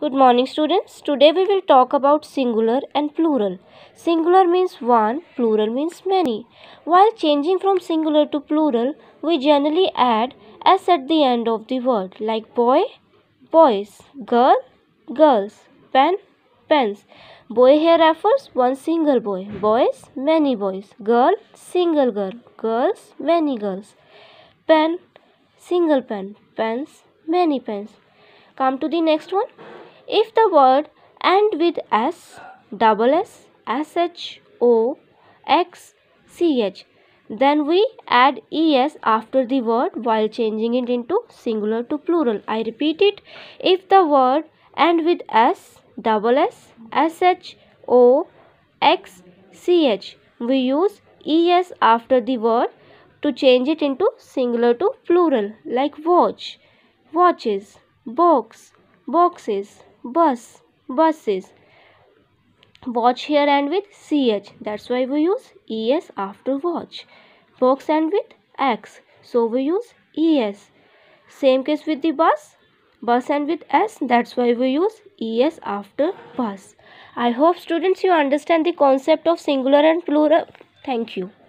Good morning, students. Today we will talk about singular and plural. Singular means one, plural means many. While changing from singular to plural, we generally add s at the end of the word, like boy, boys, girl, girls, pen, pens. Boy here refers one single boy, boys, many boys, girl, single girl, girls, many girls, pen, single pen, pens, many pens. Come to the next one. If the word end with s, double s, sh, o, x, ch, then we add es after the word while changing it into singular to plural. I repeat it. If the word end with s, double s, sh, o, x, ch, we use es after the word to change it into singular to plural, like watch, watches, box, boxes, bus, buses. Watch here and with ch, that's why we use es after watch. Box and with x, so we use es. Same case with the bus, bus and with s, that's why we use es after bus. I hope students you understand the concept of singular and plural. Thank you.